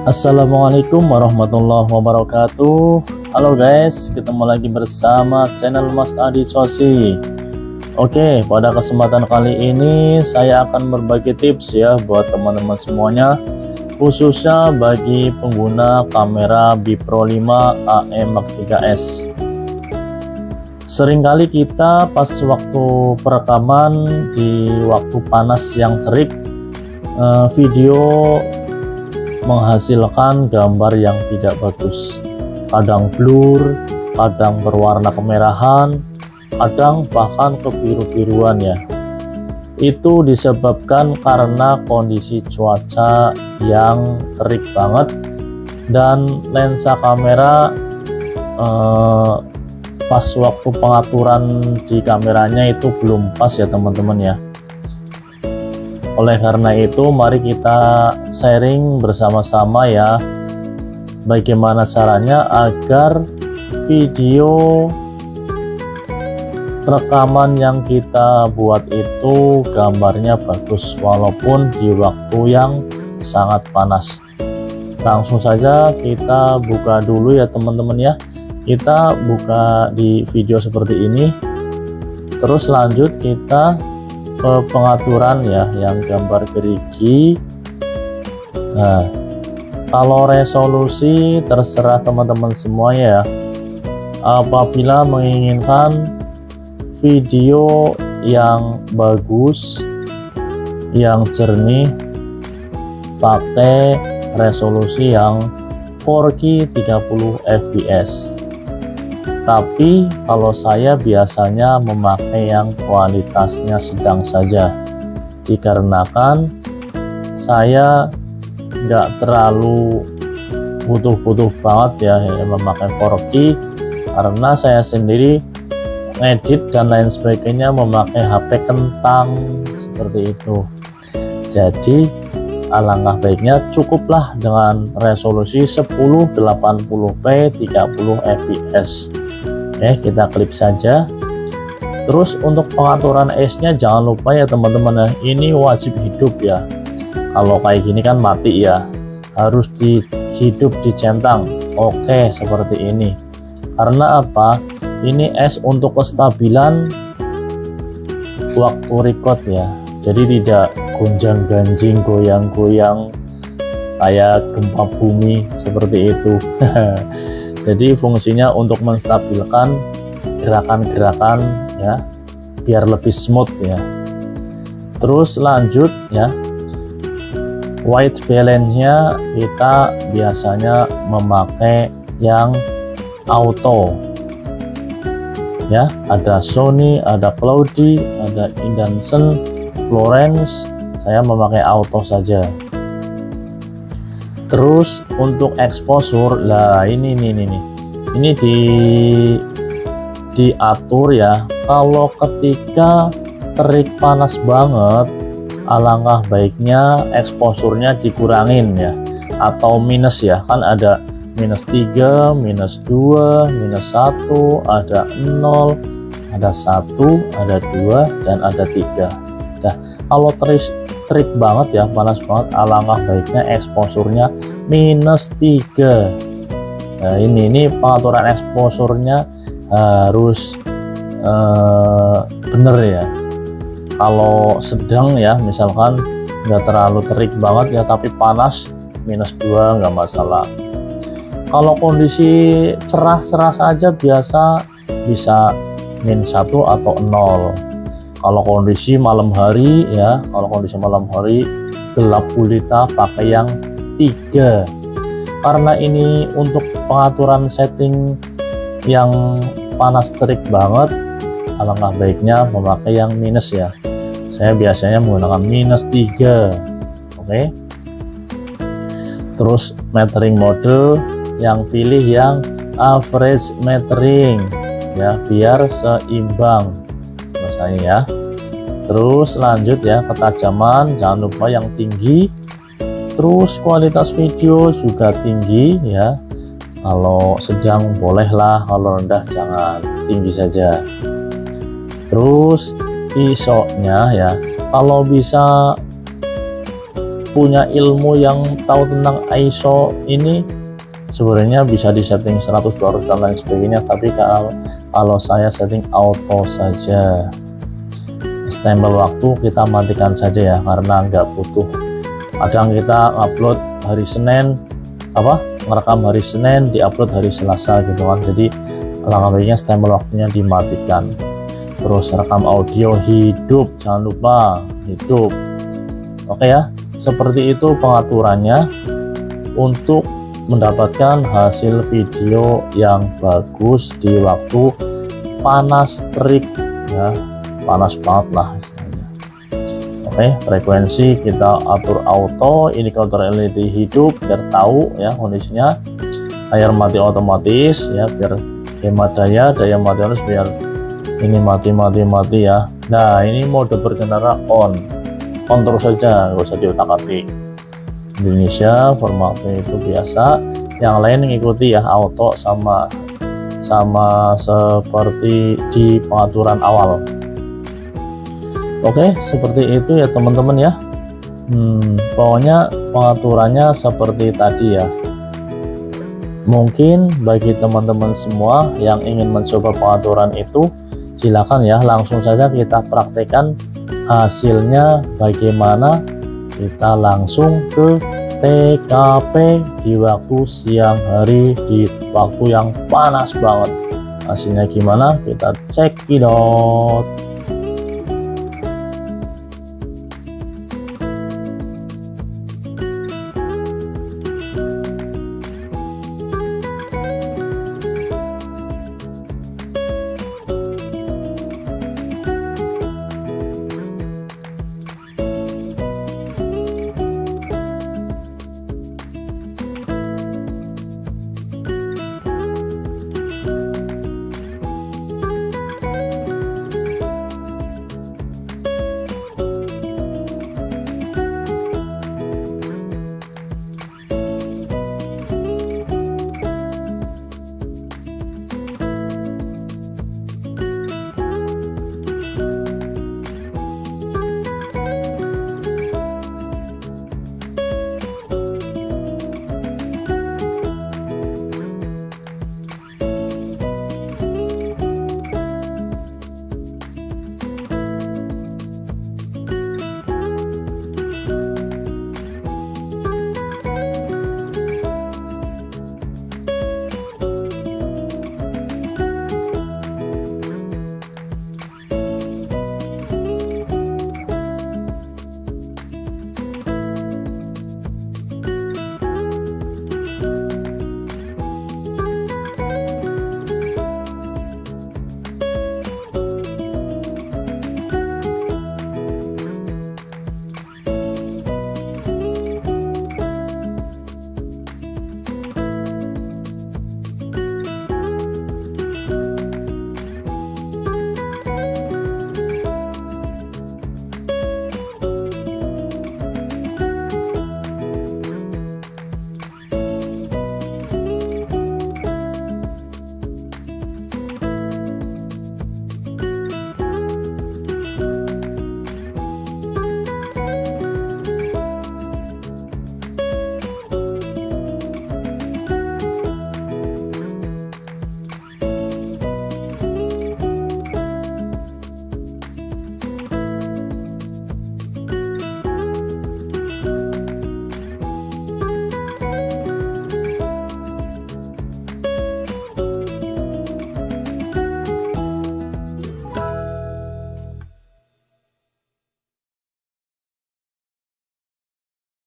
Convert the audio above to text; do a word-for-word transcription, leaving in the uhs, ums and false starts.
Assalamualaikum warahmatullahi wabarakatuh. Halo guys, ketemu lagi bersama channel Mas Adi Cosi. Oke, pada kesempatan kali ini saya akan berbagi tips ya buat teman-teman semuanya, khususnya bagi pengguna kamera Bipro lima A E Mark tiga S. Seringkali kita pas waktu perekaman di waktu panas yang terik, eh, video menghasilkan gambar yang tidak bagus, kadang blur, kadang berwarna kemerahan, kadang bahkan kebiru-biruan ya. Itu disebabkan karena kondisi cuaca yang terik banget dan lensa kamera eh, pas waktu pengaturan di kameranya itu belum pas ya teman-teman ya. Oleh karena itu, mari kita sharing bersama-sama ya, bagaimana caranya agar video rekaman yang kita buat itu gambarnya bagus walaupun di waktu yang sangat panas. Langsung saja kita buka dulu ya teman-teman ya. Kita buka di video seperti ini, terus lanjut kita ke pengaturan ya, yang gambar gerigi. Nah, kalau resolusi terserah teman-teman semuanya ya. Apabila menginginkan video yang bagus, yang jernih, pakai resolusi yang empat K tiga puluh F P S. Tapi kalau saya biasanya memakai yang kualitasnya sedang saja, dikarenakan saya nggak terlalu butuh-butuh banget ya yang memakai empat K, karena saya sendiri ngedit dan lain sebagainya memakai H P kentang seperti itu. Jadi alangkah baiknya cukuplah dengan resolusi sepuluh delapan puluh p tiga puluh F P S. Oke, kita klik saja. Terus untuk pengaturan S nya jangan lupa ya teman-teman ya, ini wajib hidup ya. Kalau kayak gini kan mati ya, harus di hidup dicentang. Oke, seperti ini. Karena apa? Ini S untuk kestabilan waktu record ya, jadi tidak gonjang ganjing, goyang-goyang kayak gempa bumi seperti itu. Jadi fungsinya untuk menstabilkan gerakan-gerakan ya, biar lebih smooth ya. Terus lanjut ya, white balance nya kita biasanya memakai yang auto ya. Ada Sony, ada Cloudy, ada Indanson, Florence. Saya memakai auto saja. Terus untuk exposure lah, ini ini ini ini di diatur ya. Kalau ketika terik panas banget, alangkah baiknya exposure-nya dikurangin ya, atau minus ya. Kan ada minus tiga, minus dua, minus satu, ada nol, ada satu, ada dua, dan ada tiga. Nah, kalau terik terik banget ya, panas banget, alangkah baiknya exposure-nya minus tiga. Nah, ini ini pengaturan exposure-nya harus uh, bener ya. Kalau sedang ya, misalkan nggak terlalu terik banget ya tapi panas, minus dua nggak masalah. Kalau kondisi cerah-cerah saja biasa bisa min satu atau nol. Kalau kondisi malam hari ya, kalau kondisi malam hari gelap gulita pakai yang tiga. Karena ini untuk pengaturan setting yang panas terik banget, alangkah baiknya memakai yang minus ya. Saya biasanya menggunakan minus tiga. Oke. Terus metering mode, yang pilih yang average metering ya, biar seimbang rasanya ya. Terus lanjut ya, ketajaman jangan lupa yang tinggi. Terus kualitas video juga tinggi ya. Kalau sedang bolehlah, kalau rendah jangan, tinggi saja. Terus I S O nya ya, kalau bisa punya ilmu yang tahu tentang I S O ini, sebenarnya bisa disetting seratus, dua ratus dan lain sebagainya, tapi kalau kalau saya setting auto saja. Stempel waktu kita matikan saja ya, karena nggak butuh. Kadang kita upload hari Senin, apa merekam hari Senin, diupload hari Selasa gitu kan, jadi alangkah baiknya stempel waktunya dimatikan. Terus rekam audio hidup, jangan lupa hidup. Oke ya, seperti itu pengaturannya untuk mendapatkan hasil video yang bagus di waktu panas terik ya, panas banget lah istilahnya. Oke, frekuensi kita atur auto, indikator L E D hidup biar tahu ya kondisinya. Layar mati otomatis ya, biar hemat daya, daya mati harus biar ini mati mati mati ya. Nah, ini mode berkendara on on terus saja, nggak usah diutak-atik. Indonesia formatnya itu biasa, yang lain mengikuti ya auto sama sama seperti di pengaturan awal. Oke, seperti itu ya teman-teman ya. Hmm, pokoknya pengaturannya seperti tadi ya. Mungkin bagi teman-teman semua yang ingin mencoba pengaturan itu, silakan ya langsung saja kita praktekkan hasilnya bagaimana. Kita langsung ke T K P di waktu siang hari, di waktu yang panas banget. Hasilnya gimana? Kita cek idot.